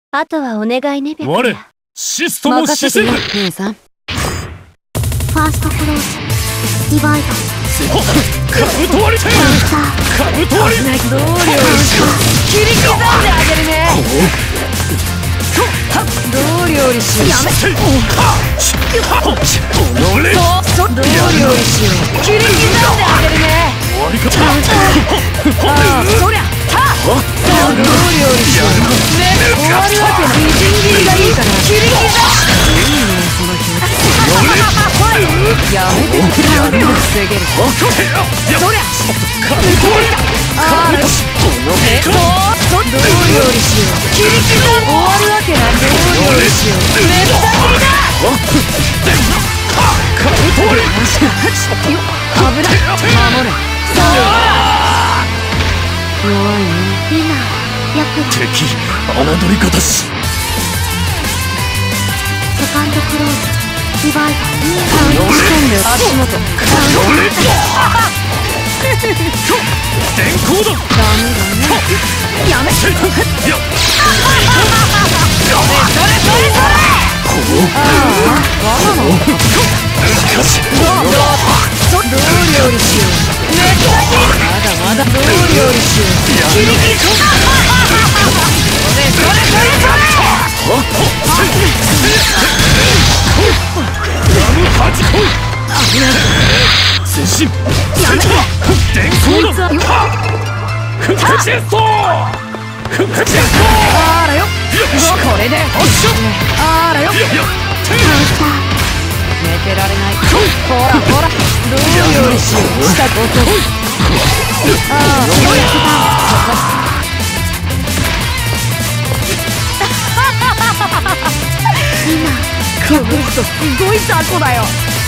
あとはお願いね、白我夜。 シストもシステム。 姉さん。 ファーストクローズ、ディバイダー、 カブト割りカウンター、 カブト割り。 同じ道理を切り刻んであげるね。どう料理しよう。やめおのれ。 どう料理しよう。切り刻んであげるね。 終わりか。 ああ、そりゃどう料理しよう。ね、終わるわけない。みじん切りがいいから切り刻む。いいね、その気持ち。やめて、やめて防げる。そりゃカブト割り。 ああ、よし。どう料理しよう。切り刻む。終わるわけない。どう料理しよう。めった切りだ。 カブト割り。 危ない。守れ。そうだ。弱いね。 今、白夜、 敵侮り方し。 セカンドクローズ、ディバイダー、 足元。 のれ。電光だ。 ダメだね。やめて。 やどう料理しよう。まだまだどう料理しよう。切り刻む。それ前進。 やめて。 電光だ。復活チェスト。復活チェスト。 あらよ。これで。あらよ。 カウンター、 寝てられない。ほらほら。どう料理しよう。したこと。ああ、そりゃこの人すごい雑魚だよ。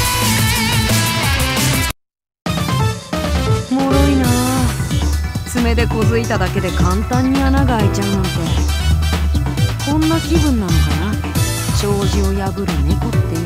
もろいなあ。爪でこづいただけで簡単に穴が開いちゃうなんて。こんな気分なのかな。障子を破る猫っていう